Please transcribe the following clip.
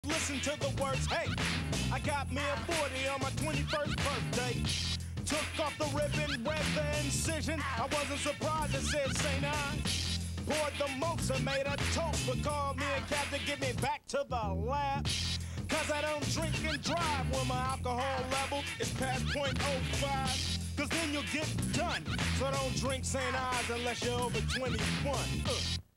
Listen to the words, hey, I got me a 40 on my 21st birthday. Took off the ribbon, read the incision. I wasn't surprised it said St. I. Poured the most and made a toast, but called me a cab to get me back to the lab. Cause I don't drink and drive when my alcohol level is past .05. Cause then you'll get done. So don't drink St. I's unless you're over 21.